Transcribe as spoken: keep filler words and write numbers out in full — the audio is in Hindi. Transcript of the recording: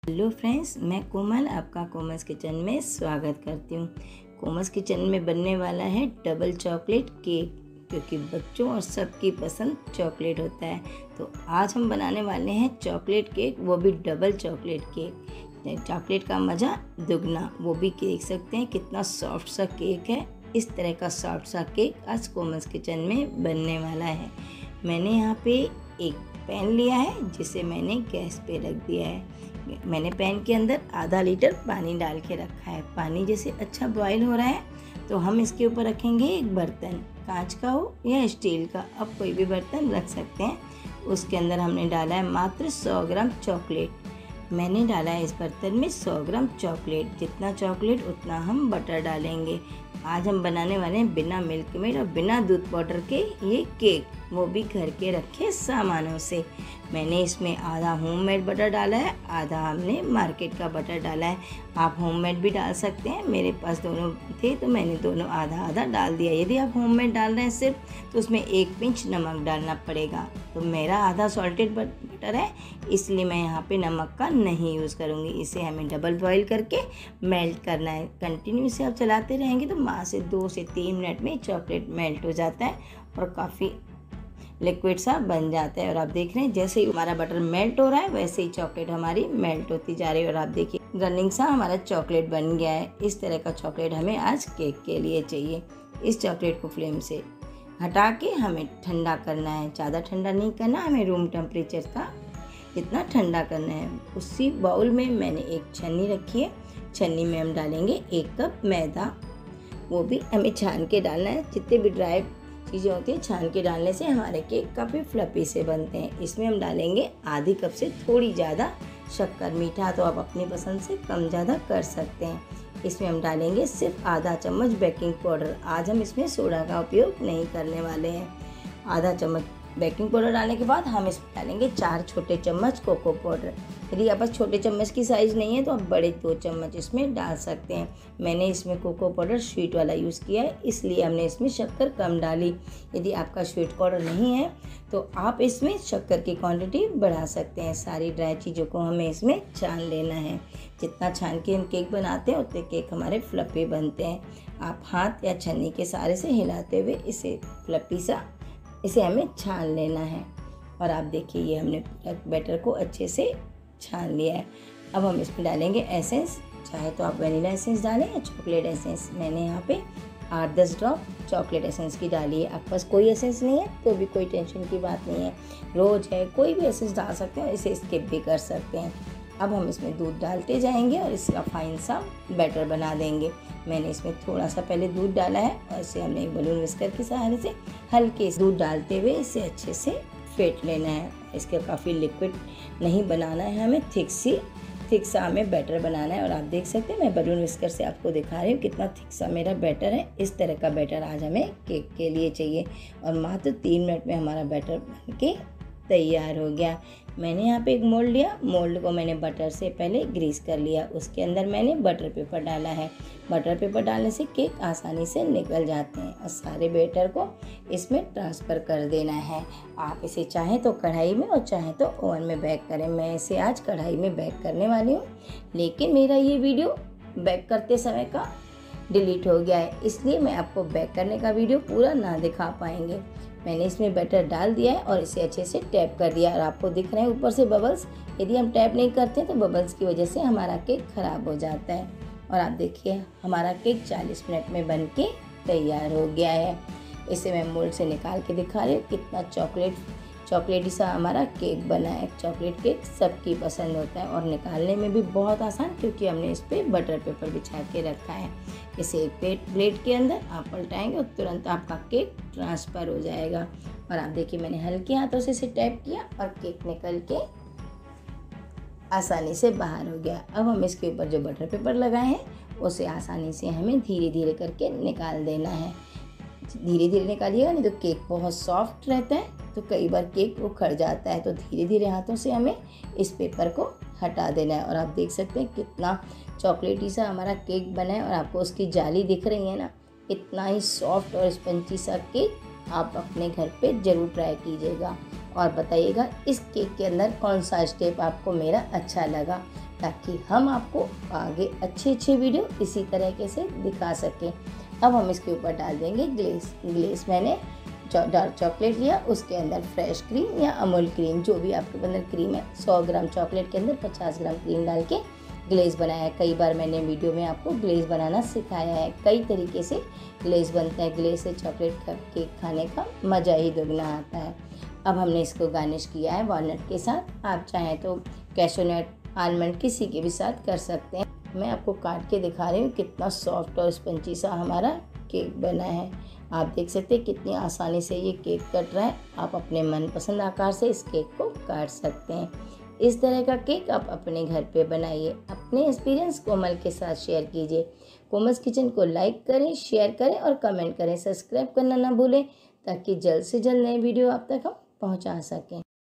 हेलो फ्रेंड्स, मैं कोमल आपका कोमल्स किचन में स्वागत करती हूँ। कोमल्स किचन में बनने वाला है डबल चॉकलेट केक, क्योंकि बच्चों और सबकी पसंद चॉकलेट होता है। तो आज हम बनाने वाले हैं चॉकलेट केक, वो भी डबल चॉकलेट केक। चॉकलेट का मज़ा दुगना। वो भी देख सकते हैं कितना सॉफ्ट सा केक है। इस तरह का सॉफ्ट सा केक आज कोमल्स किचन में बनने वाला है। मैंने यहाँ पे एक पैन लिया है जिसे मैंने गैस पे रख दिया है। मैंने पैन के अंदर आधा लीटर पानी डाल के रखा है। पानी जैसे अच्छा बॉईल हो रहा है तो हम इसके ऊपर रखेंगे एक बर्तन, कांच का हो या स्टील का, आप कोई भी बर्तन रख सकते हैं। उसके अंदर हमने डाला है मात्र सौ ग्राम चॉकलेट। मैंने डाला है इस बर्तन में सौ ग्राम चॉकलेट। जितना चॉकलेट उतना हम बटर डालेंगे। आज हम बनाने वाले हैं बिना मिल्क मेड और बिना दूध पाउडर के ये केक, वो भी घर के रखे सामानों से। मैंने इसमें आधा होममेड बटर डाला है, आधा हमने मार्केट का बटर डाला है। आप होममेड भी डाल सकते हैं, मेरे पास दोनों थे तो मैंने दोनों आधा आधा डाल दिया। यदि आप होममेड डाल रहे हैं सिर्फ, तो उसमें एक पिंच नमक डालना पड़ेगा। तो मेरा आधा सॉल्टेड बटर है, इसलिए मैं यहाँ पे नमक का नहीं यूज़ करूँगी। इसे हमें डबल बॉईल करके मेल्ट करना है। कंटिन्यू से आप चलाते रहेंगे तो वहाँ से दो से तीन मिनट में चॉकलेट मेल्ट हो जाता है और काफ़ी लिक्विड सा बन जाता है। और आप देख रहे हैं जैसे ही हमारा बटर मेल्ट हो रहा है वैसे ही चॉकलेट हमारी मेल्ट होती जा रही है। और आप देखिए रनिंग सा हमारा चॉकलेट बन गया है। इस तरह का चॉकलेट हमें आज केक के लिए चाहिए। इस चॉकलेट को फ्लेम से हटा के हमें ठंडा करना है। ज़्यादा ठंडा नहीं करना, हमें रूम टेम्परेचर का इतना ठंडा करना है। उसी बाउल में मैंने एक छन्नी रखी है। छन्नी में हम डालेंगे एक कप मैदा, वो भी हमें छान के डालना है। जितने भी ड्राई चीज़ें होती हैं छान के डालने से हमारे केक काफ़ी फ्लफी से बनते हैं। इसमें हम डालेंगे आधी कप से थोड़ी ज़्यादा शक्कर। मीठा तो आप अपनी पसंद से कम ज़्यादा कर सकते हैं। इसमें हम डालेंगे सिर्फ आधा चम्मच बेकिंग पाउडर। आज हम इसमें सोडा का उपयोग नहीं करने वाले हैं। आधा चम्मच बेकिंग पाउडर डालने के बाद हम इसमें डालेंगे चार छोटे चम्मच कोको पाउडर। यदि आप पास छोटे चम्मच की साइज़ नहीं है तो आप बड़े दो चम्मच इसमें डाल सकते हैं। मैंने इसमें कोको पाउडर स्वीट वाला यूज़ किया है, इसलिए हमने इसमें शक्कर कम डाली। यदि आपका स्वीट पाउडर नहीं है तो आप इसमें शक्कर की क्वांटिटी बढ़ा सकते हैं। सारी ड्राई चीज़ों को हमें इसमें छान लेना है। जितना छान के हम केक बनाते हैं उतने केक हमारे फ्लफी बनते हैं। आप हाथ या छन्नी के सहारे से हिलाते हुए इसे फ्लफी सा इसे हमें छान लेना है। और आप देखिए ये हमने बैटर को अच्छे से छान लिया है। अब हम इसमें डालेंगे एसेंस। चाहे तो आप वनीला एसेंस डालें या चॉकलेट एसेंस। मैंने यहाँ पे आठ दस ड्रॉप चॉकलेट एसेंस की डाली है। आपके पास कोई एसेंस नहीं है तो भी कोई टेंशन की बात नहीं है, रोज है कोई भी एसेंस डाल सकते हैं, इसे स्किप भी कर सकते हैं। अब हम इसमें दूध डालते जाएंगे और इसका फाइन सा बैटर बना देंगे। मैंने इसमें थोड़ा सा पहले दूध डाला है और इसे हमने एक बलून विस्कर के सहारे से हल्के से दूध डालते हुए इसे अच्छे से फेंट लेना है। इसके काफ़ी लिक्विड नहीं बनाना है, हमें थिक सी थिक सा हमें बैटर बनाना है। और आप देख सकते हैं मैं बलून विस्कर से आपको दिखा रही हूँ कितना थिक सा मेरा बैटर है। इस तरह का बैटर आज हमें केक के लिए चाहिए। और मात्र तीन मिनट में हमारा बैटर बन के तैयार हो गया। मैंने यहाँ पे एक मोल्ड लिया। मोल्ड को मैंने बटर से पहले ग्रीस कर लिया। उसके अंदर मैंने बटर पेपर डाला है। बटर पेपर डालने से केक आसानी से निकल जाते हैं। और सारे बैटर को इसमें ट्रांसफ़र कर देना है। आप इसे चाहें तो कढ़ाई में और चाहें तो ओवन में बेक करें। मैं इसे आज कढ़ाई में बेक करने वाली हूँ, लेकिन मेरा ये वीडियो बेक करते समय का डिलीट हो गया है, इसलिए मैं आपको बेक करने का वीडियो पूरा ना दिखा पाएंगे। मैंने इसमें बैटर डाल दिया है और इसे अच्छे से टैप कर दिया। और आपको दिख रहे हैं ऊपर से बबल्स। यदि हम टैप नहीं करते तो बबल्स की वजह से हमारा केक ख़राब हो जाता है। और आप देखिए हमारा केक चालीस मिनट में बन के तैयार हो गया है। इसे मैं मोल्ड से निकाल के दिखा रही हूँ कितना चॉकलेट चॉकलेटी सा हमारा केक बना है। चॉकलेट केक सबकी पसंद होता है और निकालने में भी बहुत आसान, क्योंकि हमने इस पर बटर पेपर बिछा के रखा है। इसे एक प्लेट प्लेट के अंदर आप पलटाएंगे और तुरंत आपका केक ट्रांसफ़र हो जाएगा। और आप देखिए मैंने हल्के हाथों से इसे टैप किया और केक निकल के आसानी से बाहर हो गया। अब हम इसके ऊपर जो बटर पेपर लगाए हैं उसे आसानी से हमें धीरे धीरे करके निकाल देना है। धीरे धीरे निकालिएगा, नहीं तो केक बहुत सॉफ्ट रहता है तो कई बार केक उखड़ जाता है। तो धीरे धीरे हाथों से हमें इस पेपर को हटा देना है। और आप देख सकते हैं कितना चॉकलेटी सा हमारा केक बना है। और आपको उसकी जाली दिख रही है ना, इतना ही सॉफ्ट और स्पंजी सा केक आप अपने घर पे ज़रूर ट्राई कीजिएगा और बताइएगा इस केक के अंदर कौन सा स्टेप आपको मेरा अच्छा लगा। ताकि हम आपको आगे अच्छे अच्छे वीडियो इसी तरीके से दिखा सकें। अब हम इसके ऊपर डाल देंगे ग्लेस। ग्लेस मैंने डार्क चॉकलेट लिया, उसके अंदर फ्रेश क्रीम या अमूल क्रीम, जो भी आपके अंदर क्रीम है, सौ ग्राम चॉकलेट के अंदर पचास ग्राम क्रीम डाल के ग्लेज़ बनाया है। कई बार मैंने वीडियो में आपको ग्लेज़ बनाना सिखाया है। कई तरीके से ग्लेज़ बनता है। ग्लेज़ से चॉकलेट केक खाने का मज़ा ही दुगना आता है। अब हमने इसको गार्निश किया है वॉलनट के साथ। आप चाहें तो कैशू नट, आलमंड किसी के भी साथ कर सकते हैं। मैं आपको काट के दिखा रही हूँ कितना सॉफ्ट और स्पंजी सा हमारा केक बना है। आप देख सकते हैं कितनी आसानी से ये केक कट रहा है। आप अपने मनपसंद आकार से इस केक को काट सकते हैं। इस तरह का केक आप अपने घर पे बनाइए। अपने एक्सपीरियंस कोमल के साथ शेयर कीजिए। कोमल्स किचन को लाइक करें, शेयर करें और कमेंट करें। सब्सक्राइब करना ना भूलें ताकि जल्द से जल्द नए वीडियो आप तक हम पहुंचा सकें।